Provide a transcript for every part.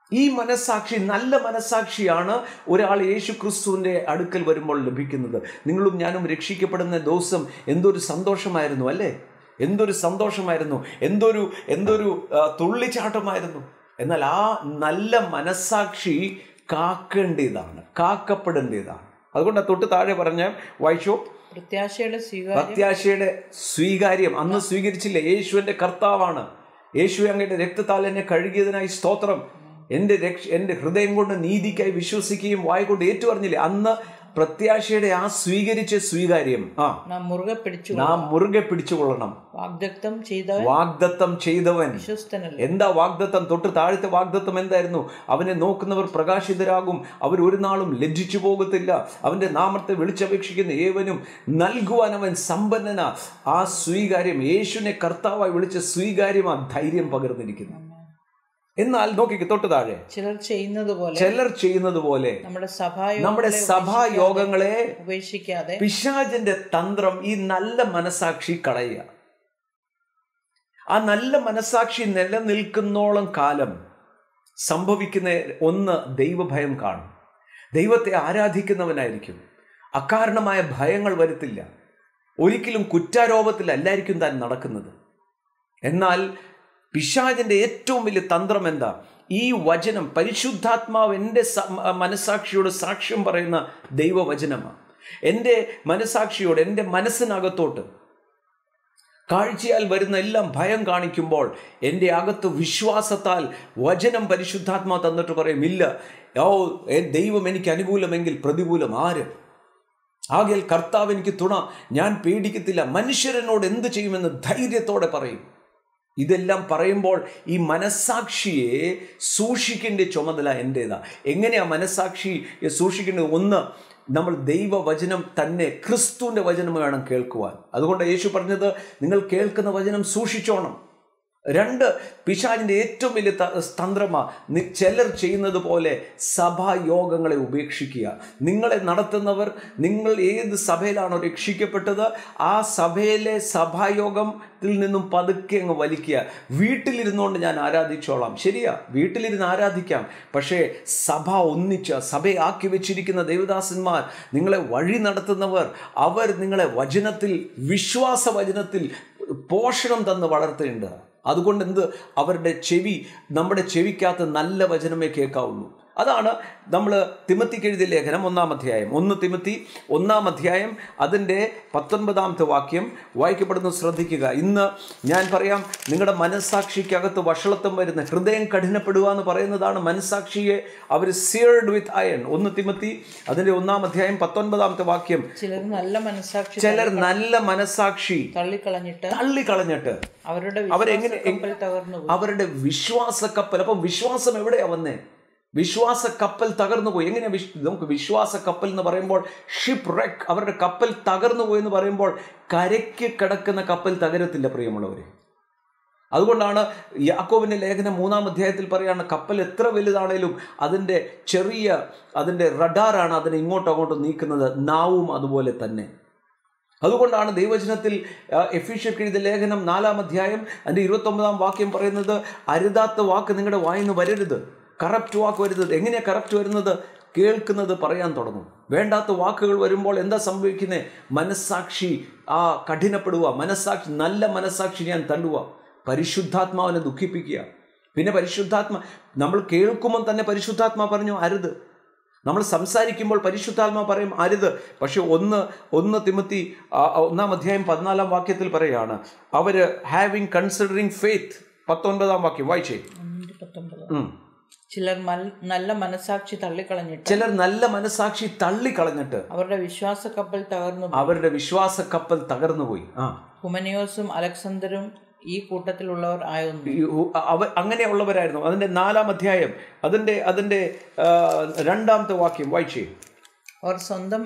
ഈ മനസ്സാക്ഷി, നല്ല മനസ്സാക്ഷിയാണ് ഒരാൾ യേശു ക്രിസ്തുവിൻ്റെ അടുക്കൽ വരുമ്പോൾ ലഭിക്കുന്നത്. നിങ്ങളും ഞാനും രക്ഷിക്കപ്പെടുന്ന ദിവസം എന്തൊരു സന്തോഷമായിരുന്നു അല്ലേ? എന്തൊരു സന്തോഷമായിരുന്നു, എന്തൊരു തുള്ളിച്ചാട്ടമായിരുന്നു. എന്നാൽ ആ നല്ല മനസ്സാക്ഷി കാക്കപ്പെടേണ്ടതാണ്. അതുകൊണ്ട് തൊട്ട് താഴെ പറഞ്ഞ വായിച്ചോ, പ്രത്യാശയുടെ സ്വീകാര്യം. അന്ന് സ്വീകരിച്ചില്ല. യേശുവിൻ്റെ കർത്താവാണ്. യേശു അങ്ങയുടെ രക്തത്താൽ എന്നെ കഴുകിയതിനായി സ്തോത്രം. എൻ്റെ ഹൃദയം കൊണ്ട് നീതിക്കായി വിശ്വസിക്കുകയും വായ കൊണ്ട് ഏറ്റുപറഞ്ഞില്ലേ? അന്ന് പ്രത്യാശയുടെ ആ സ്വീകരിച്ച സ്വീകാര്യം നാം മുറുകെ പിടിച്ചുകൊള്ളണം. വാഗ്ദത്തം ചെയ്തവൻ എന്താ വാഗ്ദത്തം? തൊട്ട് താഴത്തെ വാഗ്ദത്തം എന്തായിരുന്നു? അവനെ നോക്കുന്നവർ പ്രകാശിതരാകും, അവർ ഒരു നാളും ലജ്ജിച്ചു പോകത്തില്ല, അവന്റെ നാമത്തെ വിളിച്ചപേക്ഷിക്കുന്ന ഏവനും നൽകുവാൻ അവൻ സമ്പന്നനാ. ആ സ്വീകാര്യം, യേശുവിനെ കർത്താവായി വിളിച്ച സ്വീകാര്യം, ആ ധൈര്യം പകർന്നിരിക്കുന്നു. എന്നാൽ നോക്കിക്ക് തൊട്ട് താഴെ, ചിലർ ചെയ്യുന്നത് പോലെ നമ്മുടെ സഭായോഗങ്ങളെ ഉപേക്ഷിക്കാതെ പിശാചിന്റെ തന്ത്രം ഈ നല്ല മനസാക്ഷി കളയുക. ആ നല്ല മനസാക്ഷി നിലനിൽക്കുന്നോളം കാലം സംഭവിക്കുന്ന ഒന്ന്, ദൈവഭയം കാണും. ദൈവത്തെ ആരാധിക്കുന്നവനായിരിക്കും. അകാരണമായ ഭയങ്ങൾ വരുത്തില്ല. ഒരിക്കലും കുറ്റാരോപത്തിലല്ലായിരിക്കും താൻ നടക്കുന്നത്. എന്നാൽ പിശാചിന്റെ ഏറ്റവും വലിയ തന്ത്രം എന്താ? ഈ വചനം, പരിശുദ്ധാത്മാവ് എൻ്റെ മനസാക്ഷിയോട് സാക്ഷ്യം പറയുന്ന ദൈവവചനമാണ്. എൻ്റെ മനസാക്ഷിയോട്, എൻ്റെ മനസ്സിനകത്തോട്ട് കാഴ്ചയാൽ വരുന്ന എല്ലാം ഭയം കാണിക്കുമ്പോൾ എൻ്റെ അകത്ത് വിശ്വാസത്താൽ വചനം പരിശുദ്ധാത്മാവ് തന്നിട്ട് പറയും, ഇല്ല, ദൈവം എനിക്ക് അനുകൂലമെങ്കിൽ പ്രതികൂലം ആര്? ആകയാൽ കർത്താവ് എനിക്ക് തുണ, ഞാൻ പേടിക്കത്തില്ല, മനുഷ്യരെന്നോട് എന്ത് ചെയ്യുമെന്ന് ധൈര്യത്തോടെ പറയും. ഇതെല്ലാം പറയുമ്പോൾ ഈ മനസാക്ഷിയെ സൂക്ഷിക്കേണ്ട ചുമതല എൻ്റേതാ. എങ്ങനെയാ മനസാക്ഷിയെ സൂക്ഷിക്കേണ്ടത്? ഒന്ന്, നമ്മൾ ദൈവവചനം തന്നെ, ക്രിസ്തുവിൻ്റെ വചനം വേണം കേൾക്കുവാൻ. അതുകൊണ്ട് യേശു പറഞ്ഞത്, നിങ്ങൾ കേൾക്കുന്ന വചനം സൂക്ഷിച്ചോണം. രണ്ട്, പിശാചിൻ്റെ ഏറ്റവും വലിയ തന്ത്രമാണ് ചിലർ ചെയ്യുന്നത് പോലെ സഭായോഗങ്ങളെ ഉപേക്ഷിക്കുക. നിങ്ങളെ നടത്തുന്നവർ, നിങ്ങൾ ഏത് സഭയിലാണോ രക്ഷിക്കപ്പെട്ടത് ആ സഭയിലെ സഭായോഗത്തിൽ നിന്നും പതുക്കെ അങ്ങ് വലിക്കുക. വീട്ടിലിരുന്നുകൊണ്ട് ഞാൻ ആരാധിച്ചോളാം. ശരിയാ, വീട്ടിലിരുന്ന് ആരാധിക്കാം. പക്ഷേ സഭ ഒന്നിച്ച്, സഭയെ ആക്കി വെച്ചിരിക്കുന്ന ദേവദാസന്മാർ, നിങ്ങളെ വഴി നടത്തുന്നവർ, അവർ നിങ്ങളെ വചനത്തിൽ, വിശ്വാസ വചനത്തിൽ പോഷണം തന്ന് വളർത്തേണ്ടത്. അതുകൊണ്ട് അവരുടെ ചെവി, നമ്മുടെ ചെവിക്കകത്ത് നല്ല വചനമേ കേൾക്കാവുള്ളൂ. അതാണ് നമ്മൾ തിമത്തിക്ക് എഴുതിയ ലേഖനം 1 തിമത്തി 1 അതിൻ്റെ 19 വാക്യം വായിക്കപ്പെടുന്നു. ശ്രദ്ധിക്കുക. ഇന്ന് ഞാൻ പറയാം, നിങ്ങളുടെ മനസ്സാക്ഷിക്കകത്ത് വഷളത്വം വരുന്ന, ഹൃദയം കഠിനപ്പെടുക എന്ന് പറയുന്നതാണ് മനസ്സാക്ഷിയെ അവർ സീർഡ് വിത്ത് അയൺ. 1 തിമത്തി അതിൻ്റെ 1 19 വാക്യം, ചിലർ നല്ല മനസ്സാക്ഷി തള്ളിക്കളഞ്ഞിട്ട് അവരുടെ വിശ്വാസ കപ്പൽ. അപ്പം വിശ്വാസം എവിടെയാ വന്നേ? വിശ്വാസ കപ്പൽ തകർന്നു പോയി. എങ്ങനെയാ നമുക്ക് വിശ്വാസ കപ്പൽ എന്ന് പറയുമ്പോൾ ഷിപ്പ് റെക്ക്, അവരുടെ കപ്പൽ തകർന്നു പോയി എന്ന് പറയുമ്പോൾ കരയ്ക്ക് കിടക്കുന്ന കപ്പൽ തകരത്തില്ല പ്രിയമുള്ളവരെ. അതുകൊണ്ടാണ് യാക്കോബിന്റെ ലേഖനം 3 പറയാണ്, കപ്പൽ എത്ര വലുതാണേലും അതിൻ്റെ റഡാറാണ് അതിനെ ഇങ്ങോട്ടും അങ്ങോട്ടും നീക്കുന്നത്. നാവും അതുപോലെ തന്നെ. അതുകൊണ്ടാണ് ദൈവവചനത്തിൽ എഫീഷ്യർക്ക് എഴുതിയ ലേഖനം 4 അതിൻ്റെ 29 വാക്യം പറയുന്നത്, അരുതാത്ത വാക്ക് നിങ്ങളുടെ വായിന്ന് വരരുത്, കറപ്റ്റ് വാക്ക് വരുന്നത്. എങ്ങനെയാണ് കറപ്റ്റ് വരുന്നത്? കേൾക്കുന്നത് പറയാൻ തുടങ്ങും. വേണ്ടാത്ത വാക്കുകൾ വരുമ്പോൾ എന്താ സംഭവിക്കുന്നത്? മനസ്സാക്ഷി കഠിനപ്പെടുക. നല്ല മനസ്സാക്ഷി ഞാൻ തള്ളുക. പരിശുദ്ധാത്മാവിനെ ദുഃഖിപ്പിക്കുക. പിന്നെ നമ്മൾ കേൾക്കുമ്പോൾ തന്നെ പരിശുദ്ധാത്മാ പറഞ്ഞു അരുത്. നമ്മൾ സംസാരിക്കുമ്പോൾ പരിശുദ്ധാത്മാ പറയും അരുത്. പക്ഷെ 1 തിമത്തി 1 14 വാക്യത്തിൽ പറയുകയാണ്, അവര് ഹാവിങ് കൺസിഡറിങ് ഫെയ്ത്ത്. 19 വാക്യം വായിച്ചേ. ചിലർ നല്ല മനസാക്ഷി തള്ളിക്കളഞ്ഞിട്ട് അവരുടെ വിശ്വാസ കപ്പൽ തകർന്നുപോയി. ഹുമനിയോസും അലക്സാണ്ടറും ഈ കൂട്ടത്തിലുള്ളവർ ആയിരുന്നു. അങ്ങനെയുള്ളവരായിരുന്നു. അതിന്റെ 4 അതിന്റെ 2 വാക്യം വായിച്ചേ. അവർ സ്വന്തം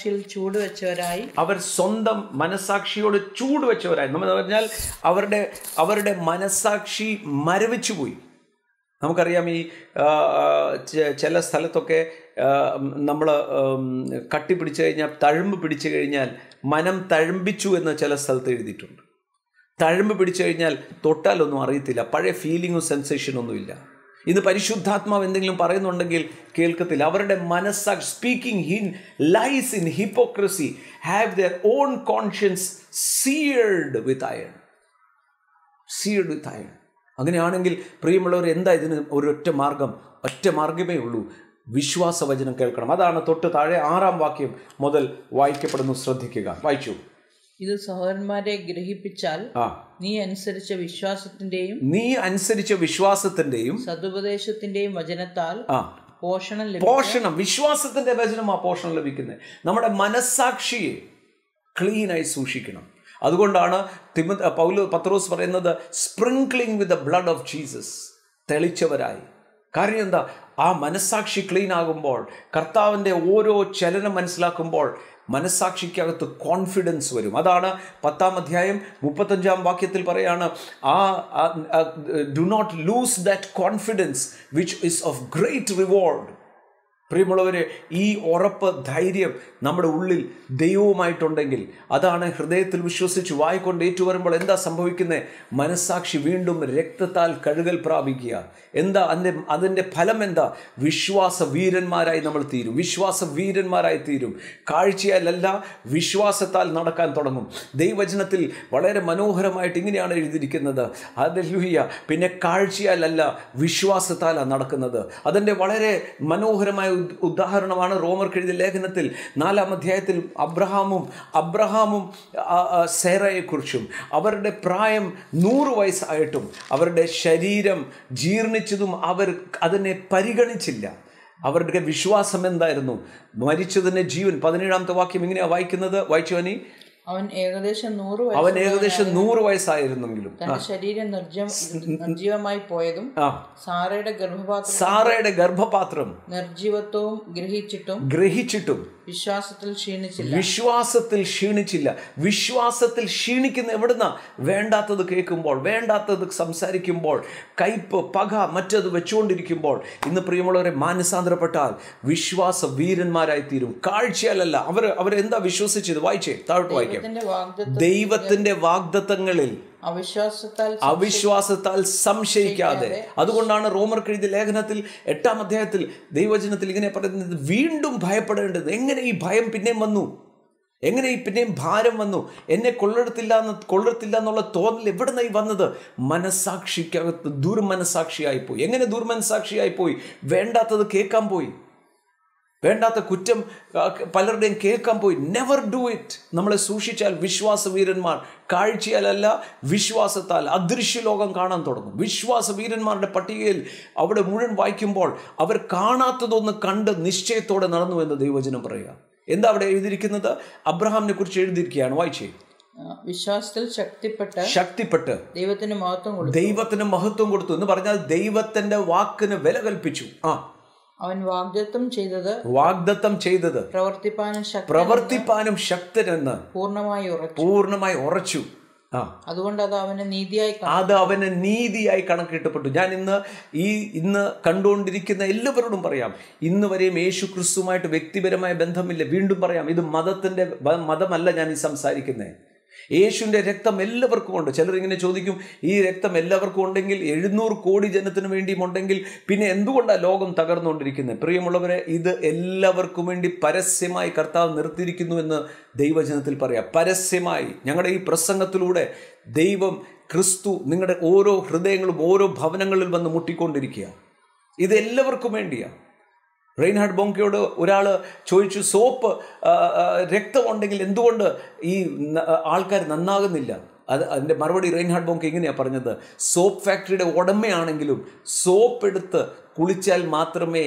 മനസാക്ഷിയോട് ചൂടുവെച്ചവരായി. നമ്മൾ പറഞ്ഞാൽ അവരുടെ മനസാക്ഷി മരവിച്ചുപോയി. നമുക്കറിയാം, ഈ ചില സ്ഥലത്തൊക്കെ നമ്മൾ കട്ടിപ്പിടിച്ചു കഴിഞ്ഞാൽ, തഴമ്പ് പിടിച്ചു കഴിഞ്ഞാൽ മനം തഴമ്പിച്ചു എന്ന് ചില സ്ഥലത്ത് എഴുതിയിട്ടുണ്ട്. തഴമ്പ് പിടിച്ചു കഴിഞ്ഞാൽ തൊട്ടാലൊന്നും അറിയത്തില്ല, പഴയ ഫീലിങ്ങും സെൻസേഷനൊന്നുമില്ല. ഇന്ന് പരിശുദ്ധാത്മാവ് എന്തെങ്കിലും പറയുന്നുണ്ടെങ്കിൽ കേൾക്കത്തില്ല. അവരുടെ മനസ്സാക്ഷി speaking lies in hypocrisy have their own conscience sealed with iron. Sealed with iron. അങ്ങനെയാണെങ്കിൽ പ്രിയമുള്ളവർ, എന്താ ഇതിന് ഒരൊറ്റ മാർഗം? ഒറ്റ മാർഗമേ ഉള്ളൂ, വിശ്വാസവചനം കേൾക്കണം. അതാണ് തൊട്ട് താഴെ 6-ാം വാക്യം മുതൽ വായിക്കപ്പെടുന്നു. ശ്രദ്ധിക്കുക, വായിച്ചു. ഇത് സഹോദരന്മാരെ ഗ്രഹിപ്പിച്ചാൽ നീ അനുസരിച്ച വിശ്വാസത്തിന്റെയും സതുപദേശത്തിന്റെയും വചനത്താൽ പോഷണം. വിശ്വാസത്തിന്റെ വചനം ആ പോഷണം ലഭിക്കുന്നത്. നമ്മുടെ മനസ്സാക്ഷിയെ ക്ലീനായി സൂക്ഷിക്കണം. അതുകൊണ്ടാണ് പത്രോസ് പറയുന്നത് sprinkling with the blood of Jesus, തെളിച്ചവരായി. കാര്യം എന്താ? ആ മനസ്സാക്ഷി ക്ലീൻ ആകുമ്പോൾ, കർത്താവിൻ്റെ ഓരോ ചലനം മനസ്സിലാക്കുമ്പോൾ മനസ്സാക്ഷിക്കകത്ത് കോൺഫിഡൻസ് വരും. അതാണ് 10-ാം അധ്യായം 35-ാം വാക്യത്തിൽ പറയാണ്, do not lose that confidence which is of great reward. പ്രിയമുള്ളവരെ, ഈ ഉറപ്പ്, ധൈര്യം നമ്മുടെ ഉള്ളിൽ ദൈവവുമായിട്ടുണ്ടെങ്കിൽ, അതാണ് ഹൃദയത്തിൽ വിശ്വസിച്ച് വായിക്കൊണ്ട് ഏറ്റുവരുമ്പോൾ എന്താ സംഭവിക്കുന്നത്? മനസ്സാക്ഷി വീണ്ടും രക്തത്താൽ കഴുകൽ പ്രാപിക്കുക. എന്താ അതിൻ്റെ ഫലം? എന്താ? വിശ്വാസ വീരന്മാരായി നമ്മൾ തീരും. വിശ്വാസ വീരന്മാരായി തീരും. കാഴ്ചയാലല്ല, വിശ്വാസത്താൽ നടക്കാൻ തുടങ്ങും. ദൈവവചനത്തിൽ വളരെ മനോഹരമായിട്ട് ഇങ്ങനെയാണ് എഴുതിയിരിക്കുന്നത്. ഹല്ലേലൂയ. പിന്നെ കാഴ്ചയാലല്ല, വിശ്വാസത്താലാണ് നടക്കുന്നത്. അതിൻ്റെ വളരെ മനോഹരമായ ഉദാഹരണമാണ് റോമർക്ക് എഴുതിയ ലേഖനത്തിൽ 4-ാം അധ്യായത്തിൽ അബ്രഹാമും സേറയെക്കുറിച്ചും. അവരുടെ പ്രായം 100 വയസ്സായിട്ടും അവരുടെ ശരീരം ജീർണിച്ചതും അവർ അതിനെ പരിഗണിച്ചില്ല. അവരുടെ വിശ്വാസം എന്തായിരുന്നു? മരിച്ചതിൻ്റെ ജീവൻ. 17-ാമത്തെ വാക്യം ഇങ്ങനെയാണ് വായിക്കുന്നത്. വായിച്ചു. അവൻ ഏകദേശം 100 വയസ്സായിരുന്നെങ്കിലും ശരീരം നിർജീവമായി പോയതും സാറയുടെ ഗർഭപാത്രം നിർജീവത്വവും ഗ്രഹിച്ചിട്ടും വിശ്വാസത്തിൽ ക്ഷീണിച്ചില്ല. വിശ്വാസത്തിൽ ക്ഷീണിക്കുന്ന എവിടുന്ന? വേണ്ടാത്തത് കേൾക്കുമ്പോൾ, വേണ്ടാത്തത് സംസാരിക്കുമ്പോൾ, കയ്പ്, പക, മറ്റത് വെച്ചുകൊണ്ടിരിക്കുമ്പോൾ. ഇന്ന് പ്രിയമുള്ളവരെ, മാനസാന്തരപ്പെട്ടാൽ വിശ്വാസ വീരന്മാരായി തീരും. കാഴ്ചയാലല്ല. അവരെന്താ വിശ്വസിച്ചത്? വായിച്ചേ, താഴോട്ട് വായിക്കാം. ദൈവത്തിന്റെ വാഗ്ദത്തങ്ങളിൽ അവിശ്വാസത്താൽ സംശയിക്കാതെ. അതുകൊണ്ടാണ് റോമർക്ക് എഴുതിയ ലേഖനത്തിൽ 8-ാം അധ്യായത്തിൽ ദൈവവചനത്തിൽ ഇങ്ങനെ പറയുന്നത്, വീണ്ടും ഭയപ്പെടേണ്ടത്. എങ്ങനെ ഈ ഭയം പിന്നെയും വന്നു? എങ്ങനെ ഈ പിന്നെയും ഭാരം വന്നു? എന്നെ കൊള്ളത്തില്ല എന്നുള്ള തോന്നൽ എവിടുന്നായി വന്നത്? മനസ്സാക്ഷിക്കകത്ത് ദുർമനസാക്ഷിയായിപ്പോയി. എങ്ങനെ ദുർമനസാക്ഷിയായിപ്പോയി? വേണ്ടാത്തത് കേൾക്കാൻ പോയി, വേണ്ടാത്ത കുറ്റം പലരുടെയും കേൾക്കാൻ പോയി. Never do it. നമ്മളെ സൂക്ഷിച്ചാൽ വിശ്വാസ വീരന്മാർ കാഴ്ചയാലല്ല, വിശ്വാസത്താൽ അദൃശ്യ ലോകം കാണാൻ തുടങ്ങും. വിശ്വാസ വീരന്മാരുടെ പട്ടികയിൽ അവിടെ മുഴുവൻ വായിക്കുമ്പോൾ അവർ കാണാത്തതൊന്ന് കണ്ട് നിശ്ചയത്തോടെ നടന്നു എന്ന് ദൈവവചനം പറയുക. എന്താ അവിടെ എഴുതിയിരിക്കുന്നത്? അബ്രഹാമിനെ കുറിച്ച് എഴുതിയിരിക്കുകയാണ്. വായിച്ചേ. വിശ്വാസത്തിൽ ശക്തിപ്പെട്ട് ദൈവത്തിന് മഹത്വം കൊടുത്തു എന്ന് പറഞ്ഞാൽ ദൈവത്തിന്റെ വാക്കിന് വില കൽപ്പിച്ചു. അവൻ വാഗ്ദത്തം ചെയ്തത് പ്രവർത്തിപ്പാനും ശക്തനെന്ന് പൂർണ്ണമായി ഉറച്ചു. അതുകൊണ്ട് അത് അവന് നീതിയായി കണക്കിട്ടപ്പെട്ടു. ഞാൻ ഇന്ന് കണ്ടുകൊണ്ടിരിക്കുന്ന എല്ലാവരോടും പറയാം, ഇന്ന് വരെയും യേശു ക്രിസ്തുവുമായിട്ട് വ്യക്തിപരമായ ബന്ധമില്ല. വീണ്ടും പറയാം, ഇത് മതമല്ല ഞാൻ ഈ സംസാരിക്കുന്നത്. യേശുവിൻ്റെ രക്തം എല്ലാവർക്കും ഉണ്ട്. ചിലരിങ്ങനെ ചോദിക്കും, ഈ രക്തം എല്ലാവർക്കും ഉണ്ടെങ്കിൽ 700 കോടി ജനത്തിന് വേണ്ടിയും ഉണ്ടെങ്കിൽ പിന്നെ എന്തുകൊണ്ടാണ് ലോകം തകർന്നുകൊണ്ടിരിക്കുന്നത്? പ്രിയമുള്ളവരെ, ഇത് എല്ലാവർക്കും വേണ്ടി പരസ്യമായി കർത്താവ് നിർത്തിയിരിക്കുന്നു എന്ന് ദൈവവചനത്തിൽ പറയാം. പരസ്യമായി ഞങ്ങളുടെ ഈ പ്രസംഗത്തിലൂടെ ദൈവം ക്രിസ്തു നിങ്ങളുടെ ഓരോ ഹൃദയങ്ങളും ഓരോ ഭവനങ്ങളിൽ വന്ന് മുട്ടിക്കൊണ്ടിരിക്കുക. ഇത് എല്ലാവർക്കും വേണ്ടിയാണ്. റെയിൻഹാർഡ് ബോങ്കയോട് ഒരാൾ ചോദിച്ചു, സോപ്പ് രക്തമുണ്ടെങ്കിൽ എന്തുകൊണ്ട് ഈ ആൾക്കാർ നന്നാകുന്നില്ല? അതിൻ്റെ മറുപടി റെയിൻഹാർഡ് ബോങ്ക ഇങ്ങനെയാണ് പറഞ്ഞത്, സോപ്പ് ഫാക്ടറിയുടെ ഉടമയാണെങ്കിലും സോപ്പ് എടുത്ത് കുളിച്ചാൽ മാത്രമേ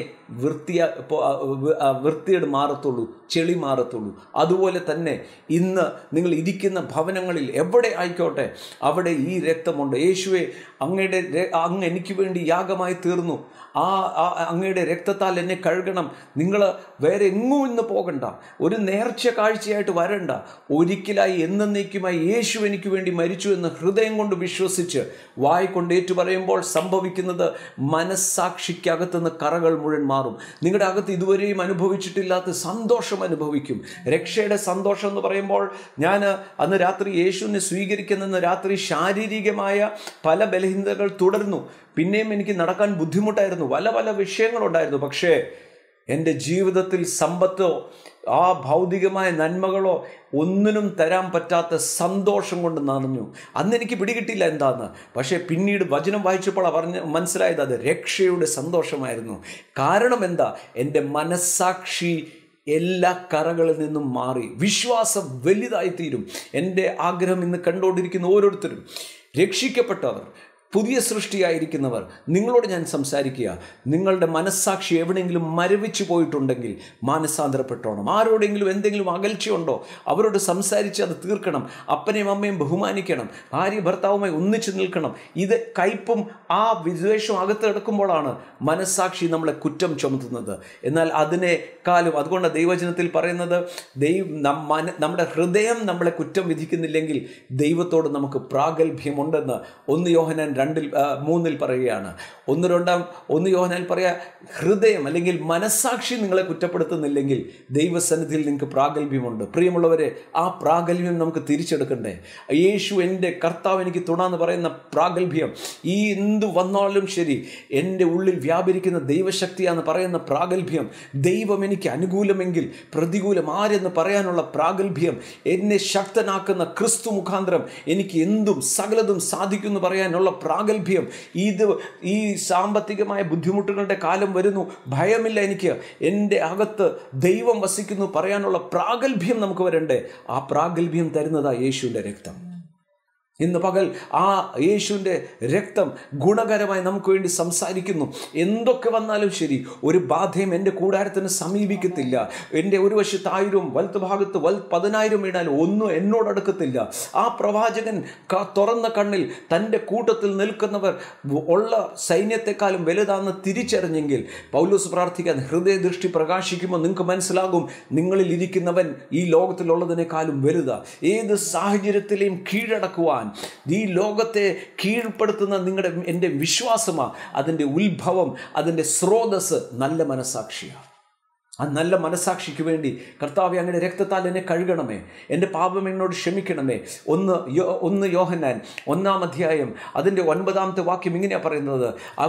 വൃത്തിയേട് മാറത്തുള്ളൂ, ചെളി മാറത്തുള്ളൂ. അതുപോലെ തന്നെ ഇന്ന് നിങ്ങൾ ഇരിക്കുന്ന ഭവനങ്ങളിൽ എവിടെ ആയിക്കോട്ടെ, അവിടെ ഈ രക്തമുണ്ട്. യേശുവേ, അങ്ങ് എനിക്ക് വേണ്ടി യാഗമായി തീർന്നു. അങ്ങയുടെ രക്തത്താൽ എന്നെ കഴുകണം. നിങ്ങൾ വേറെ എങ്ങും ഇന്ന് പോകണ്ട, ഒരു നേർച്ച കാഴ്ചയായിട്ട് വരണ്ട. ഒരിക്കലായി എന്നേക്കുമായി യേശു എനിക്ക് വേണ്ടി മരിച്ചു എന്ന് ഹൃദയം കൊണ്ട് വിശ്വസിച്ച് വായ് കൊണ്ട് ഏറ്റു പറയുമ്പോൾ സംഭവിക്കുന്നത്, മനസ്സാക്ഷി മനസ്സാക്ഷിക്കകത്തുനിന്ന് കറകൾ മുഴുവൻ മാറും. നിങ്ങളുടെ അകത്ത് ഇതുവരെയും അനുഭവിച്ചിട്ടില്ലാത്ത സന്തോഷം അനുഭവിക്കും. രക്ഷയുടെ സന്തോഷം എന്ന് പറയുമ്പോൾ, ഞാൻ അന്ന് രാത്രി യേശുവിനെ സ്വീകരിക്കുന്ന രാത്രി ശാരീരികമായ പല ബലഹീനതകൾ തുടർന്നു. പിന്നെയും എനിക്ക് നടക്കാൻ ബുദ്ധിമുട്ടായിരുന്നു, പല പല വിഷയങ്ങളുണ്ടായിരുന്നു. പക്ഷേ എൻ്റെ ജീവിതത്തിൽ സമ്പത്തോ ആ ഭൗതികമായ നന്മകളോ ഒന്നിനും തരാൻ പറ്റാത്ത സന്തോഷം കൊണ്ട് നിറഞ്ഞു. അന്ന് എനിക്ക് പിടികിട്ടില്ല എന്താന്ന്. പക്ഷേ പിന്നീട് വചനം വായിച്ചപ്പോൾ മനസ്സിലായത് അത് രക്ഷയുടെ സന്തോഷമായിരുന്നു. കാരണം എന്താ? എൻ്റെ മനസ്സാക്ഷി എല്ലാ കറകളിൽ നിന്നും മാറി വിശ്വാസം വലുതായിത്തീരും. എൻ്റെ ആഗ്രഹം ഇന്ന് കണ്ടുകൊണ്ടിരിക്കുന്ന ഓരോരുത്തരും, രക്ഷിക്കപ്പെട്ടവർ, പുതിയ സൃഷ്ടിയായിരിക്കുന്നവർ, നിങ്ങളോട് ഞാൻ സംസാരിക്കുക. നിങ്ങളുടെ മനസ്സാക്ഷി എവിടെയെങ്കിലും മരവിച്ചു പോയിട്ടുണ്ടെങ്കിൽ മാനസാന്തരപ്പെട്ടോണം. ആരോടെങ്കിലും എന്തെങ്കിലും അകൽച്ചയുണ്ടോ, അവരോട് സംസാരിച്ച് അത് തീർക്കണം. അപ്പനെയും അമ്മയും ബഹുമാനിക്കണം. ഭാര്യ ഭർത്താവുമായി ഒന്നിച്ചു നിൽക്കണം. ഇത് കയ്പും ആ വിദ്വേഷവും അകത്ത് കിടക്കുമ്പോഴാണ് മനസ്സാക്ഷി നമ്മളെ കുറ്റം ചുമത്തുന്നത്. എന്നാൽ അതിനേക്കാളും, അതുകൊണ്ട് ദൈവവചനത്തിൽ പറയുന്നത്, നമ്മുടെ ഹൃദയം നമ്മളെ കുറ്റം വിധിക്കുന്നില്ലെങ്കിൽ ദൈവത്തോട് നമുക്ക് പ്രാഗൽഭ്യമുണ്ടെന്ന് 1 യോഹന്നാൻ 2:3 പറയുകയാണ്. 1 യോഹന്നാൻ പറയാ, ഹൃദയം അല്ലെങ്കിൽ മനസ്സാക്ഷി നിങ്ങളെ കുറ്റപ്പെടുത്തുന്നില്ലെങ്കിൽ ദൈവസന്നിധിയിൽ നിങ്ങൾക്ക് പ്രാഗൽഭ്യമുണ്ട്. പ്രിയമുള്ളവരെ, ആ പ്രാഗൽഭ്യം നമുക്ക് തിരിച്ചെടുക്കണ്ടേ? യേശു എൻ്റെ കർത്താവ്, എനിക്ക് തുണാന്ന് പറയുന്ന പ്രാഗൽഭ്യം, ഈ എന്തു വന്നാലും ശരി എൻ്റെ ഉള്ളിൽ വ്യാപരിക്കുന്ന ദൈവശക്തിയാണെന്ന് പറയുന്ന പ്രാഗൽഭ്യം, ദൈവം എനിക്ക് അനുകൂലമെങ്കിൽ പ്രതികൂലം ആരെന്ന് പറയാനുള്ള പ്രാഗൽഭ്യം, എന്നെ ശക്തനാക്കുന്ന ക്രിസ്തു മുഖാന്തരം എനിക്ക് എന്തും സകലതും സാധിക്കുമെന്ന് പറയാനുള്ള പ്രാഗൽഭ്യം, ഈ സാമ്പത്തികമായ ബുദ്ധിമുട്ടുകളുടെ കാലം വരുന്നു, ഭയമില്ല എനിക്ക്, എൻ്റെ അകത്ത് ദൈവം വസിക്കുന്നു പറയാനുള്ള പ്രാഗൽഭ്യം നമുക്ക് വരണ്ടേ? ആ പ്രാഗൽഭ്യം തരുന്നതാ യേശുവിൻ്റെ രക്തം. ഇന്ന് പകൽ ആ യേശുവിൻ്റെ രക്തം ഗുണകരമായി നമുക്ക് വേണ്ടി സംസാരിക്കുന്നു. എന്തൊക്കെ വന്നാലും ശരി, ഒരു ബാധയും എൻ്റെ കൂടാരത്തിന് സമീപിക്കത്തില്ല. എൻ്റെ ഒരു വശത്ത് 1000 വലത്ത് ഭാഗത്ത് 10,000 വീണാലും ഒന്നും എന്നോടടുക്കത്തില്ല. ആ പ്രവാചകൻ തുറന്ന കണ്ണിൽ തൻ്റെ കൂട്ടത്തിൽ നിൽക്കുന്നവർ ഉള്ള സൈന്യത്തെക്കാളും വലുതാണെന്ന് തിരിച്ചറിഞ്ഞെങ്കിൽ പൗലോസ് പ്രാർത്ഥിക്കാൻ, ഹൃദയദൃഷ്ടി പ്രകാശിക്കുമ്പോൾ നിങ്ങൾക്ക് മനസ്സിലാകും നിങ്ങളിൽ ഇരിക്കുന്നവൻ ഈ ലോകത്തിലുള്ളതിനേക്കാളും വലുതാ. ഏത് സാഹചര്യത്തിലെയും കീഴടക്കുവാൻ, ഈ ലോകത്തെ കീഴ്പ്പെടുത്തുന്ന എൻ്റെ വിശ്വാസമാണ്. അതിൻ്റെ ഉത്ഭവം, അതിൻ്റെ സ്രോതസ് നല്ല മനസ്സാക്ഷിയാണ്. ആ നല്ല മനസ്സാക്ഷിക്ക് വേണ്ടി, കർത്താവേ അങ്ങയുടെ രക്തത്താൽ എന്നെ കഴുകണമേ, എൻ്റെ പാപം എന്നോട് ക്ഷമിക്കണമേ. 1 യോഹന്നാൻ 1-ാം അധ്യായം അതിൻ്റെ 9-ാമത്തെ വാക്യം ഇങ്ങനെയാണ് പറയുന്നത്,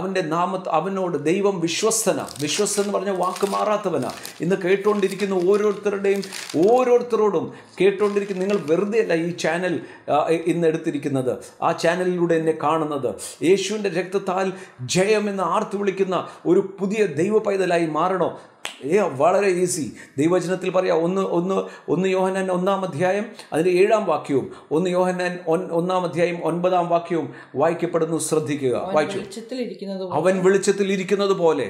അവനോട് ദൈവം വിശ്വസ്തൻ എന്ന് പറഞ്ഞ വാക്ക് മാറാത്തവനാ. ഇന്ന് കേട്ടുകൊണ്ടിരിക്കുന്ന ഓരോരുത്തരോടും കേട്ടുകൊണ്ടിരിക്കുന്ന നിങ്ങൾ വെറുതെ അല്ല ഈ ചാനൽ ഇന്ന് എടുത്തിരിക്കുന്നത്. ആ ചാനലിലൂടെ എന്നെ കാണുന്നത്, യേശുവിൻ്റെ രക്തത്താൽ ജയമെന്ന് ആർത്തു വിളിക്കുന്ന ഒരു പുതിയ ദൈവ പൈതലായി മാറണോ? വളരെ ഈസി. ദൈവവചനത്തിൽ പറയാം, 1 യോഹന്നാൻ 1-ാം അധ്യായം അതിൻ്റെ 7-ാം വാക്യവും 1 യോഹന്നാൻ 1-ാം അധ്യായം 9-ാം വാക്യവും വായിക്കപ്പെടുന്നു. ശ്രദ്ധിക്കുക, വായിച്ചു. അവൻ വെളിച്ചത്തിൽ ഇരിക്കുന്നത് പോലെ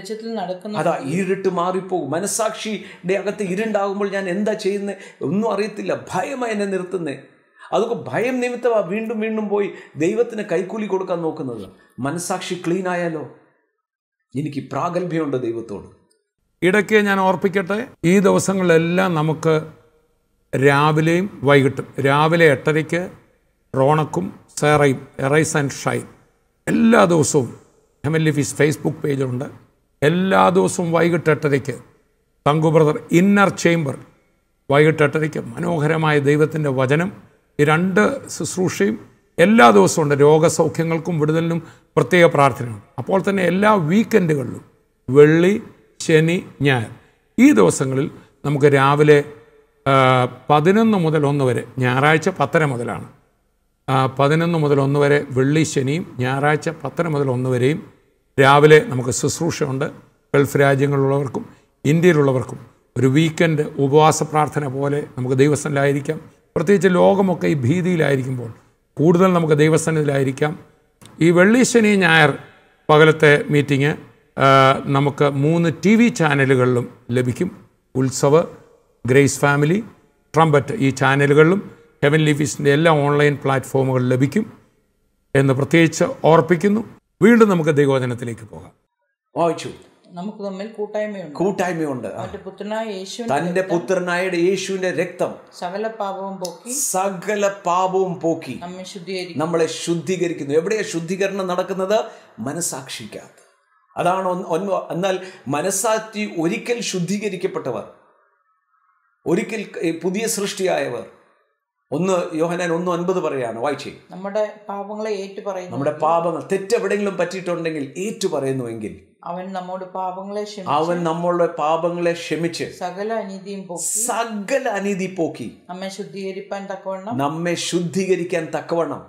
അതാ ഇരുട്ട് മാറിപ്പോകും. മനസ്സാക്ഷിയുടെ അകത്ത് ഇരുണ്ടാകുമ്പോൾ ഞാൻ എന്താ ചെയ്യുന്നത് ഒന്നും അറിയത്തില്ല, ഭയമായി എന്നെ നിർത്തുന്നേ. അതൊക്കെ ഭയം നിമിത്തമാണ് വീണ്ടും വീണ്ടും പോയി ദൈവത്തിന് കൈക്കൂലി കൊടുക്കാൻ നോക്കുന്നത്. മനസ്സാക്ഷി ക്ലീൻ ആയാലോ എനിക്ക് പ്രാഗൽഭ്യമുണ്ട് ദൈവത്തോട്. ഇടയ്ക്ക് ഞാൻ ഓർപ്പിക്കട്ടെ, ഈ ദിവസങ്ങളിലെല്ലാം നമുക്ക് രാവിലെയും വൈകിട്ടും, രാവിലെ 8:30 റോണക്കും സേറയും എറൈസ് ആൻഡ് ഷൈൻ എല്ലാ ദിവസവും ഹെവൻലി ഫീസ് ഫേസ്ബുക്ക് പേജിലുണ്ട്. എല്ലാ ദിവസവും വൈകിട്ട് 8:30 തങ്കു ബ്രദർ ഇന്നർ ചേംബർ വൈകിട്ട് 8:30 മനോഹരമായ ദൈവത്തിൻ്റെ വചനം. ഈ 2 ശുശ്രൂഷയും എല്ലാ ദിവസവും ഉണ്ട്. രോഗസൗഖ്യങ്ങൾക്കും വിടുതലിനും പ്രത്യേക പ്രാർത്ഥനയുണ്ട്. അപ്പോൾ തന്നെ എല്ലാ വീക്കെൻഡുകളിലും വെള്ളി, ശനി, ഞായർ ഈ ദിവസങ്ങളിൽ നമുക്ക് രാവിലെ 11 മുതൽ 1 വരെ, ഞായറാഴ്ച 10:30 മുതലാണ്, 11 മുതൽ 1 വരെ വെള്ളി ശനിയും, ഞായറാഴ്ച 10:30 മുതൽ 1 വരെയും രാവിലെ നമുക്ക് ശുശ്രൂഷയുണ്ട്. ഗൾഫ് രാജ്യങ്ങളിലുള്ളവർക്കും ഇന്ത്യയിലുള്ളവർക്കും ഒരു വീക്കെൻഡ് ഉപവാസ പ്രാർത്ഥന പോലെ നമുക്ക് ദൈവസന്നിധിയിലായിരിക്കാം. പ്രത്യേകിച്ച് ലോകമൊക്കെ ഈ ഭീതിയിലായിരിക്കുമ്പോൾ കൂടുതൽ നമുക്ക് ദൈവസന്നിധിയിലായിരിക്കാം. ഈ വെള്ളി, ശനി, ഞായർ പകലത്തെ മീറ്റിംഗ് നമുക്ക് 3 TV ചാനലുകളിലും ലഭിക്കും. ഉത്സവ്, ഗ്രേസ് ഫാമിലി, ട്രംപറ്റ് ഈ ചാനലുകളിലും ഹെവൻലി ഫീസിൻ്റെ എല്ലാ ഓൺലൈൻ പ്ലാറ്റ്ഫോമുകളിൽ ലഭിക്കും എന്ന് പ്രത്യേകിച്ച് ഓർപ്പിക്കുന്നു. വീണ്ടും നമുക്ക് ദൈവവചനത്തിലേക്ക് പോകാം. വായിച്ചു. നമുക്ക് തമ്മിൽ കൂട്ടായ്മയുണ്ട്. തന്റെ പുത്രനായ യേശുവിന്റെ രക്തം സകല പാപവും പോക്കി നമ്മളെ ശുദ്ധീകരിക്കുന്നു. എവിടെയാ ശുദ്ധീകരണം നടക്കുന്നത്? മനസാക്ഷിക്കകത്ത്. അതാണ് എന്നാൽ മനസ്സാക്ഷി ഒരിക്കൽ ശുദ്ധീകരിക്കപ്പെട്ടവർ, ഒരിക്കൽ പുതിയ സൃഷ്ടിയായവർ, 1 യോഹന്നാൻ 1:9 പറയാണ്, വായിച്ചേ. നമ്മുടെ പാപങ്ങളെ ഏറ്റുപറയുന്നു, നമ്മുടെ പാപങ്ങൾ തെറ്റെവിടെയെങ്കിലും പറ്റിയിട്ടുണ്ടെങ്കിൽ ഏറ്റുപറയുന്നുവെങ്കിൽ അവൻ നമ്മുടെ പാപങ്ങളെ ക്ഷമിച്ച് സകല അനീതി പോക്കി നമ്മെ ശുദ്ധീകരിക്കാൻ തക്കവണ്ണം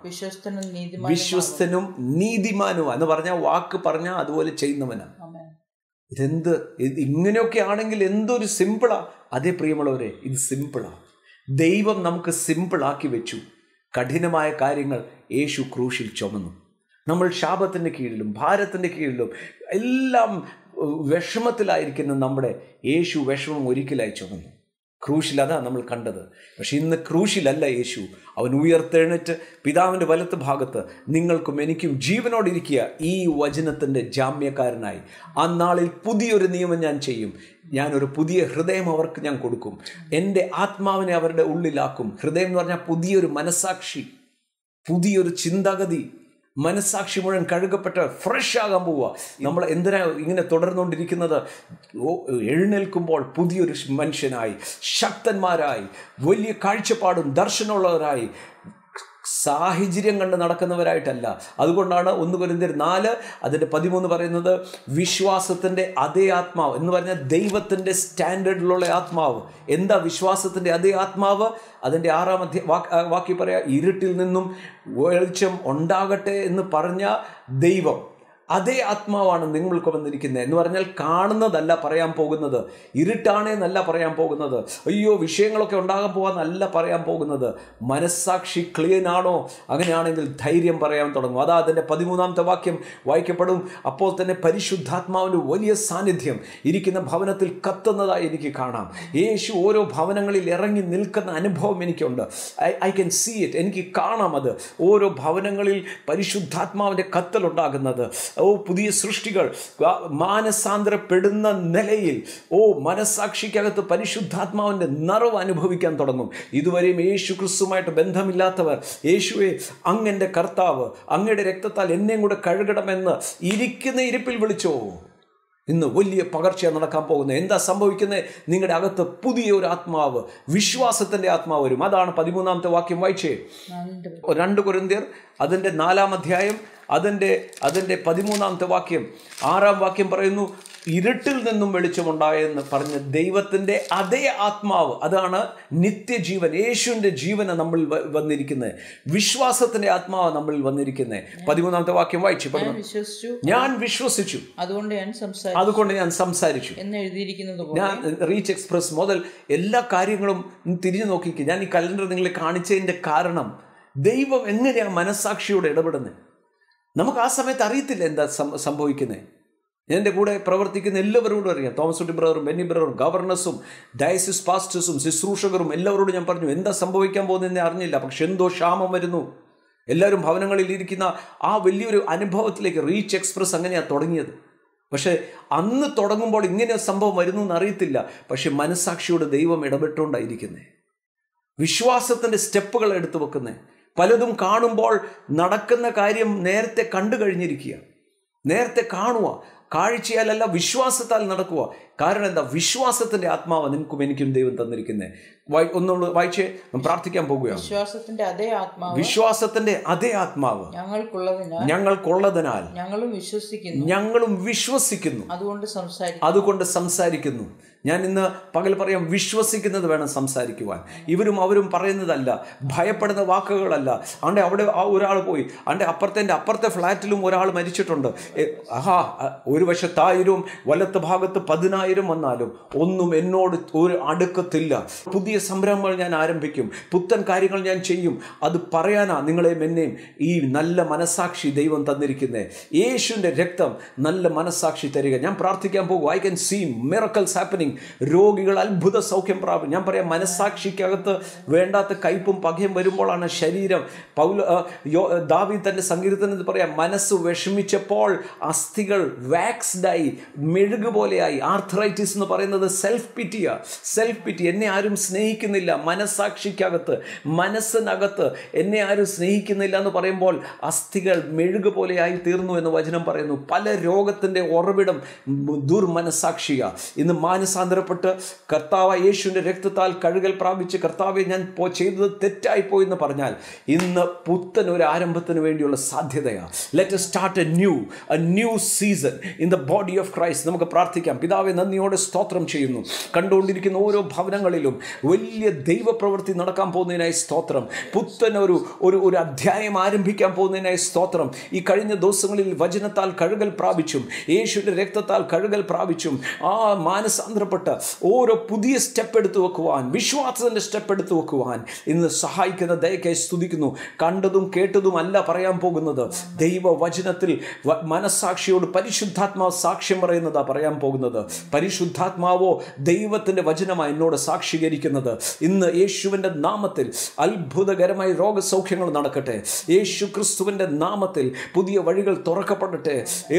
വിശ്വസ്തനും നീതിമാനുമാ എന്ന് പറഞ്ഞ വാക്ക് പറഞ്ഞാൽ അതുപോലെ ചെയ്യുന്നവനാണ്. ഇതെന്ത് ഇങ്ങനെയൊക്കെ ആണെങ്കിൽ എന്തൊരു സിമ്പിളാ. അതേ പ്രിയമുള്ളവരെ, ഇത് സിമ്പിളാ. ദൈവം നമുക്ക് സിമ്പിളാക്കി വെച്ചു. കഠിനമായ കാര്യങ്ങൾ യേശു ക്രൂശിൽ ചുമന്നു. നമ്മൾ ശാപത്തിൻ്റെ കീഴിലും ഭാരത്തിൻ്റെ കീഴിലും എല്ലാം വിഷമത്തിലായിരിക്കുന്ന നമ്മുടെ യേശു വിഷമം ഒരിക്കലായി ചുമന്നു. ക്രൂശിൽ അതാ നമ്മൾ കണ്ടത്. പക്ഷെ ഇന്ന് ക്രൂശിലല്ല യേശു. അവൻ ഉയർത്തെഴുന്നേറ്റ് പിതാവിൻ്റെ വലത്ത് ഭാഗത്ത് നിങ്ങൾക്കും എനിക്കും ജീവനോടിരിക്കുക ഈ വചനത്തിൻ്റെ ജാമ്യക്കാരനായി. ആ നാളിൽ പുതിയൊരു നിയമം ഞാൻ ചെയ്യും. ഞാനൊരു പുതിയ ഹൃദയം അവർക്ക് ഞാൻ കൊടുക്കും. എൻ്റെ ആത്മാവിനെ അവരുടെ ഉള്ളിലാക്കും. ഹൃദയം എന്ന് പറഞ്ഞാൽ പുതിയൊരു മനസ്സാക്ഷി, പുതിയൊരു ചിന്താഗതി. മനസ്സാക്ഷി മുഴുവൻ കഴുകപ്പെട്ട് ഫ്രഷ് ആകാൻ പോവുക. നമ്മൾ എന്തിനാ ഇങ്ങനെ തുടർന്നുകൊണ്ടിരിക്കുന്നത്? എഴുന്നേൽക്കുമ്പോൾ പുതിയൊരു മനുഷ്യനായി, ശക്തന്മാരായി, വലിയ കാഴ്ചപ്പാടും ദർശനമുള്ളവരായി, സാഹചര്യം കണ്ട് നടക്കുന്നവരായിട്ടല്ല. അതുകൊണ്ടാണ് 1 കൊരിന്ത്യർ 4:13 പറയുന്നത് വിശ്വാസത്തിൻ്റെ അതേ ആത്മാവ് എന്ന് പറഞ്ഞാൽ ദൈവത്തിൻ്റെ സ്റ്റാൻഡേർഡിലുള്ള ആത്മാവ്. എന്താ വിശ്വാസത്തിൻ്റെ അതേ ആത്മാവ്? അതിൻ്റെ 6-ാം വാക്യം പറയാ, ഇരുട്ടിൽ നിന്നും വെളിച്ചം ഉണ്ടാകട്ടെ എന്ന് പറഞ്ഞ ദൈവം അതേ ആത്മാവാണ് നിങ്ങൾക്ക് വന്നിരിക്കുന്നത്. എന്ന് പറഞ്ഞാൽ കാണുന്നതല്ല പറയാൻ പോകുന്നത്, ഇരുട്ടാണേന്നല്ല പറയാൻ പോകുന്നത്, അയ്യോ വിഷയങ്ങളൊക്കെ ഉണ്ടാകാൻ പോകാന്നല്ല പറയാൻ പോകുന്നത്. മനസ്സാക്ഷി ക്ലീൻ ആണോ? അങ്ങനെയാണെങ്കിൽ ധൈര്യം പറയാൻ തുടങ്ങും. അതാ അതിൻ്റെ 13-ാമത്തെ വാക്യം വായിക്കപ്പെടും. അപ്പോൾ തന്നെ പരിശുദ്ധാത്മാവിൻ്റെ വലിയ സാന്നിധ്യം ഇരിക്കുന്ന ഭവനത്തിൽ കത്തുന്നതായി എനിക്ക് കാണാം. യേശു ഓരോ ഭവനങ്ങളിൽ ഇറങ്ങി നിൽക്കുന്ന അനുഭവം എനിക്കുണ്ട്. I can see it. എനിക്ക് കാണാം അത്. ഓരോ ഭവനങ്ങളിൽ പരിശുദ്ധാത്മാവിൻ്റെ കത്തലുണ്ടാകുന്നത്. പുതിയ സൃഷ്ടികൾ മാനസാന്തരപ്പെടുന്ന നിലയിൽ മനസ്സാക്ഷിക്കകത്ത് പരിശുദ്ധാത്മാവിൻ്റെ നിറവ് അനുഭവിക്കാൻ തുടങ്ങും. ഇതുവരെയും യേശു ക്രിസ്തുവുമായിട്ട് ബന്ധമില്ലാത്തവർ, യേശുവെ അങ്ങൻ്റെ കർത്താവ്, അങ്ങയുടെ രക്തത്താൽ എന്നെയും കൂടെ കഴുകണമെന്ന് ഇരിക്കുന്ന ഇരിപ്പിൽ വിളിച്ചോ. ഇന്ന് വലിയ പകർച്ച നടക്കാൻ പോകുന്നത്. എന്താ സംഭവിക്കുന്നത്? നിങ്ങളുടെ അകത്ത് പുതിയ ഒരു ആത്മാവ്, വിശ്വാസത്തിൻ്റെ ആത്മാവ് വരും. അതാണ് 13-ാമത്തെ വാക്യം വായിച്ചേ. 2 കൊരിന്ത്യർ അതിൻ്റെ 4-ാം അധ്യായം അതിൻ്റെ 13-ാമത്തെ വാക്യം 6-ാം വാക്യം പറയുന്നു, ഇരുട്ടിൽ നിന്നും വെളിച്ചമുണ്ടായെന്ന് പറഞ്ഞ ദൈവത്തിൻ്റെ അതേ ആത്മാവ്, അതാണ് നിത്യജീവൻ, യേശുവിൻ്റെ ജീവന് നമ്മളിൽ വന്നിരിക്കുന്നത്. വിശ്വാസത്തിൻ്റെ ആത്മാവ് നമ്മളിൽ വന്നിരിക്കുന്നത്. 13-ാമത്തെ വാക്യം വായിച്ചു. ഞാൻ വിശ്വസിച്ചു, അതുകൊണ്ട് ഞാൻ സംസാരിച്ചു എന്ന് എഴുതിയിരിക്കുന്നത്. ഞാൻ റീച്ച് എക്സ്പ്രസ് മുതൽ എല്ലാ കാര്യങ്ങളും തിരിഞ്ഞു നോക്കിക്ക്. ഞാൻ ഈ കലണ്ടർ നിങ്ങളെ കാണിച്ചതിൻ്റെ കാരണം ദൈവം എങ്ങനെയാണ് മനസ്സാക്ഷിയോട് ഇടപെടുന്നത്. നമുക്ക് ആ സമയത്ത് അറിയത്തില്ല എന്താ സംഭവിക്കുന്നത്. എൻ്റെ കൂടെ പ്രവർത്തിക്കുന്ന എല്ലാവരോടും അറിയാം. തോമസ് കുട്ടി ബ്രദറും ബെന്നി ബ്രദറും ഗവർണേഴ്സും ഡയസിസ് പാസ്റ്റേഴ്സും ശുശ്രൂഷകരും എല്ലാവരോടും ഞാൻ പറഞ്ഞു എന്താ സംഭവിക്കാൻ പോകുന്നതെന്ന് അറിഞ്ഞില്ല. പക്ഷെ എന്തോ ക്ഷാമം വരുന്നു. എല്ലാവരും ഭവനങ്ങളിൽ ഇരിക്കുന്ന ആ വലിയൊരു അനുഭവത്തിലേക്ക് റീച്ച് എക്സ്പ്രസ് അങ്ങനെയാണ് തുടങ്ങിയത്. പക്ഷെ അന്ന് തുടങ്ങുമ്പോൾ ഇങ്ങനെ സംഭവം വരുന്നു എന്ന് അറിയത്തില്ല. പക്ഷെ മനസ്സാക്ഷിയോട് ദൈവം ഇടപെട്ടുകൊണ്ടായിരിക്കുന്നത്. വിശ്വാസത്തിൻ്റെ സ്റ്റെപ്പുകൾ എടുത്തു വെക്കുന്നത്. പലതും കാണുമ്പോൾ നടക്കുന്ന കാര്യം നേരത്തെ കണ്ടു കഴിഞ്ഞിരിക്കുക. നേരത്തെ കാണുക, കാഴ്ചയാലല്ല വിശ്വാസത്താൽ നടക്കുക. കാരണം എന്താ? വിശ്വാസത്തിൻ്റെ ആത്മാവ് നിനക്കും എനിക്കും ദൈവം തന്നിരിക്കുന്നത്. ഒന്നുകൊണ്ട് വായിച്ചേ, പ്രാർത്ഥിക്കാൻ പോകുകയാണ്. വിശ്വാസത്തിന്റെ അതേ ആത്മാവ് ഞങ്ങൾക്കുള്ളതിനാൽ ഞങ്ങളും വിശ്വസിക്കുന്നു, അതുകൊണ്ട് സംസാരിക്കുന്നു. ഞാൻ ഇന്ന് പകൽ പറയാം, വിശ്വസിക്കുന്നത് വേണം സംസാരിക്കുവാൻ. ഇവരും അവരും പറയുന്നതല്ല, ഭയപ്പെടുന്ന വാക്കുകളല്ല. അവിടെ ഒരാൾ പോയി, അപ്പുറത്തെ ഫ്ലാറ്റിലും ഒരാൾ മരിച്ചിട്ടുണ്ട്. ഒരു വശത്ത് 1000 വലത്ത് ഭാഗത്ത് 10,000 വന്നാലും ഒന്നും എന്നോട് ഒരു അടുക്കത്തില്ല. പുതിയ സംരംഭങ്ങൾ ഞാൻ ആരംഭിക്കും, പുത്തൻ കാര്യങ്ങൾ ഞാൻ ചെയ്യും. അത് പറയാനാ നിങ്ങളെയും എന്നെയും ഈ നല്ല മനസ്സാക്ഷി ദൈവം തന്നിരിക്കുന്നത്. യേശുവിൻ്റെ രക്തം നല്ല മനസ്സാക്ഷി തരിക. ഞാൻ പ്രാർത്ഥിക്കാൻ പോകും. I can see miracles happening. രോഗികൾ അത്ഭുത സൗഖ്യം പ്രാപിക്കും. ഞാൻ പറയാം, മനസ്സാക്ഷിക്കകത്ത് വേണ്ടാത്ത കയ്പും പകയും വരുമ്പോഴാണ് ശരീരം. ദാവീദ് തൻ്റെ സങ്കീർത്തനത്തിൽ പറയാം, മനസ്സ് വിഷമിച്ചപ്പോൾ അസ്ഥികൾ മെഴുക് പോലെയായി. ആർത്രൈറ്റിസ് എന്ന് പറയുന്നത് സെൽഫ് പിറ്റി. എന്നെ ആരും സ്നേഹിക്കും സ്നേഹിക്കുന്നില്ല, മനസ്സാക്ഷിക്കകത്ത്, മനസ്സിനകത്ത് എന്നെ ആരും സ്നേഹിക്കുന്നില്ല എന്ന് പറയുമ്പോൾ അസ്ഥികൾ മെഴുക് പോലെയായി തീർന്നു എന്ന് വചനം പറയുന്നു. പല രോഗത്തിൻ്റെ ഉറവിടം ദുർമനസ്സാക്ഷിയ. ഇന്ന് മാനസാന്തരപ്പെട്ട് കർത്താവ് യേശുവിൻ്റെ രക്തത്താൽ കഴുകൽ പ്രാപിച്ച് കർത്താവെ ഞാൻ ചെയ്തത് തെറ്റായിപ്പോയി എന്ന് പറഞ്ഞാൽ ഇന്ന് പുത്തൻ ഒരു ആരംഭത്തിന് വേണ്ടിയുള്ള സാധ്യതയാണ്. Let us start a new season in the body of Christ. നമുക്ക് പ്രാർത്ഥിക്കാം. പിതാവേ, നന്ദിയോടെ സ്തോത്രം ചെയ്യുന്നു. കണ്ടുകൊണ്ടിരിക്കുന്ന ഓരോ ഭവനങ്ങളിലും വലിയ ദൈവപ്രവൃത്തി നടക്കാൻ പോകുന്നതിനായി സ്തോത്രം. പുത്തൻ ഒരു അധ്യായം ആരംഭിക്കാൻ പോകുന്നതിനായി സ്തോത്രം. ഈ കഴിഞ്ഞ ദിവസങ്ങളിൽ വചനത്താൽ കഴുകൽ പ്രാപിച്ചും യേശുവിൻ്റെ രക്തത്താൽ കഴുകൽ പ്രാപിച്ചും ആ മാനസാന്തരപ്പെട്ട് ഓരോ പുതിയ സ്റ്റെപ്പ് എടുത്തു വെക്കുവാൻ, വിശ്വാസത്തിൻ്റെ സ്റ്റെപ്പ് എടുത്തു വെക്കുവാൻ ഇന്ന് സഹായിക്കുന്ന ദയക്കായി സ്തുതിക്കുന്നു. കണ്ടതും കേട്ടതും അല്ല പറയാൻ പോകുന്നത്, ദൈവവചനത്തിൽ മനസ്സാക്ഷിയോട് പരിശുദ്ധാത്മാവ് സാക്ഷ്യം പറയുന്നതാ പറയാൻ പോകുന്നത്. പരിശുദ്ധാത്മാവോ ദൈവത്തിൻ്റെ വചനമായി എന്നോട് സാക്ഷീകരിക്കുന്നത്. ഇന്ന് യേശുവിൻ്റെ നാമത്തിൽ അത്ഭുതകരമായി രോഗസൗഖ്യങ്ങൾ നടക്കട്ടെ. യേശു ക്രിസ്തുവിൻ്റെ നാമത്തിൽ പുതിയ വഴികൾ തുറക്കപ്പെടട്ടെ.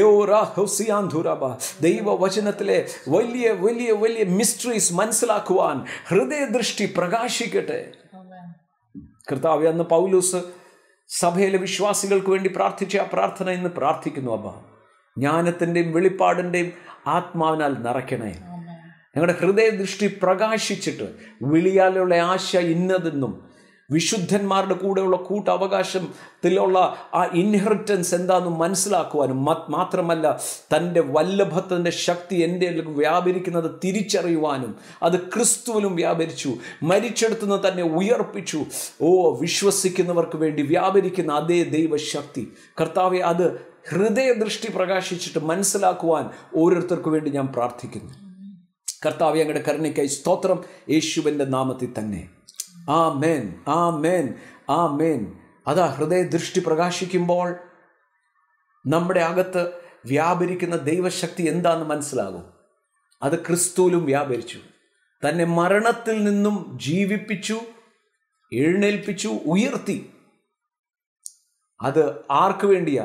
ദൈവവചനത്തിലെ വലിയ വലിയ വലിയ മിസ്റ്ററീസ് മനസ്സിലാക്കുവാൻ ഹൃദയദൃഷ്ടി പ്രകാശിക്കട്ടെ. കർത്താവേ, അന്ന് പൗലോസ് സഭയിലെ വിശ്വാസികൾക്ക് വേണ്ടി പ്രാർത്ഥിച്ച ആ പ്രാർത്ഥന ഇന്ന് പ്രാർത്ഥിക്കുന്നു. അബ്ബാ, ജ്ഞാനത്തിൻ്റെയും വെളിപ്പാടിൻ്റെയും ആത്മാവിനാൽ നിറയ്ക്കണേ. ഞങ്ങളുടെ ഹൃദയദൃഷ്ടി പ്രകാശിച്ചിട്ട് വിളിയാലുള്ള ആശ ഇന്നതെന്നും വിശുദ്ധന്മാരുടെ കൂടെയുള്ള കൂട്ടവകാശത്തിലുള്ള ആ ഇൻഹെറിറ്റൻസ് എന്താണെന്ന് മനസ്സിലാക്കുവാനും മാത്രമല്ല തൻ്റെ വല്ലഭത്തിൻ്റെ ശക്തി എൻ്റെ വ്യാപരിക്കുന്നത് തിരിച്ചറിയുവാനും അത് ക്രിസ്തുവിലും വ്യാപരിച്ചു, മരിച്ചെടുത്തുനിന്ന് തന്നെ ഉയർപ്പിച്ചു. വിശ്വസിക്കുന്നവർക്ക് വേണ്ടി വ്യാപരിക്കുന്ന അതേ ദൈവശക്തി കർത്താവെ, അത് ഹൃദയദൃഷ്ടി പ്രകാശിച്ചിട്ട് മനസ്സിലാക്കുവാൻ ഓരോരുത്തർക്ക് വേണ്ടി ഞാൻ പ്രാർത്ഥിക്കുന്നു. കർത്താവെ, ഞങ്ങളുടെ കരുണയ്ക്കായി സ്തോത്രം, യേശുവിൻ്റെ നാമത്തിൽ തന്നെ. ആമേൻ, ആമേൻ, ആമേൻ. അതാ ഹൃദയദൃഷ്ടി പ്രകാശിക്കുമ്പോൾ നമ്മുടെ അകത്ത് വ്യാപരിക്കുന്ന ദൈവശക്തി എന്താണെന്ന് മനസ്സിലാകും. അത് ക്രിസ്തുവിലും വ്യാപരിച്ചു. തന്നെ മരണത്തിൽ നിന്നും ജീവിപ്പിച്ചു, എഴുന്നേൽപ്പിച്ചു, ഉയർത്തി. അത് ആർക്ക് വേണ്ടിയാ?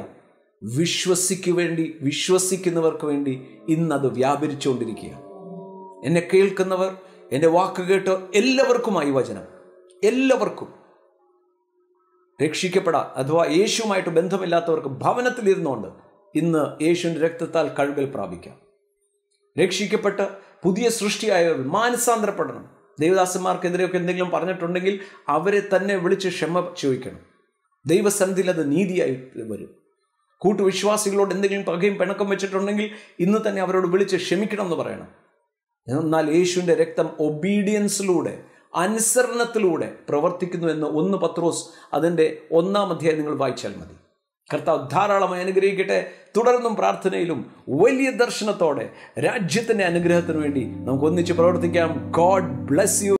വിശ്വസിക്കുന്നവർക്ക് വേണ്ടി ഇന്നത് വ്യാപരിച്ചുകൊണ്ടിരിക്കുക. എന്നെ കേൾക്കുന്നവർ, എൻ്റെ വാക്ക് കേട്ട് എല്ലാവർക്കുമായി വചനം, എല്ലാവർക്കും രക്ഷിക്കപ്പെടാം. അഥവാ യേശുവുമായിട്ട് ബന്ധമില്ലാത്തവർക്ക് ഭവനത്തിലിരുന്നുകൊണ്ട് ഇന്ന് യേശുവിൻ്റെ രക്തത്താൽ കഴുകൽ പ്രാപിക്കാം. രക്ഷിക്കപ്പെട്ട് പുതിയ സൃഷ്ടിയായവർ മാനസാന്തരപ്പെടണം. ദേവദാസന്മാർക്കെതിരെയൊക്കെ എന്തെങ്കിലും പറഞ്ഞിട്ടുണ്ടെങ്കിൽ അവരെ തന്നെ വിളിച്ച് ക്ഷമ ചോദിക്കണം. ദൈവസന്നിധിയിൽ അത് നീതിയായി വരും. കൂട്ടുവിശ്വാസികളോട് എന്തെങ്കിലും പകയും പിണക്കം വെച്ചിട്ടുണ്ടെങ്കിൽ ഇന്ന് തന്നെ അവരോട് വിളിച്ച് ക്ഷമിക്കണം എന്ന് പറയണം. എന്നാൽ യേശുവിൻ്റെ രക്തം ഒബീഡിയൻസിലൂടെ, അനുസരണത്തിലൂടെ പ്രവർത്തിക്കുന്നു എന്ന് 1 പത്രോസ് അതിൻ്റെ 1-ാം അധ്യായം നിങ്ങൾ വായിച്ചാൽ മതി. കർത്താവ് ധാരാളമായി അനുഗ്രഹിക്കട്ടെ. തുടർന്നും പ്രാർത്ഥനയിലും വലിയ ദർശനത്തോടെ രാജ്യത്തിൻ്റെ അനുഗ്രഹത്തിന് വേണ്ടി നമുക്ക് ഒന്നിച്ച് പ്രവർത്തിക്കാം. God bless U.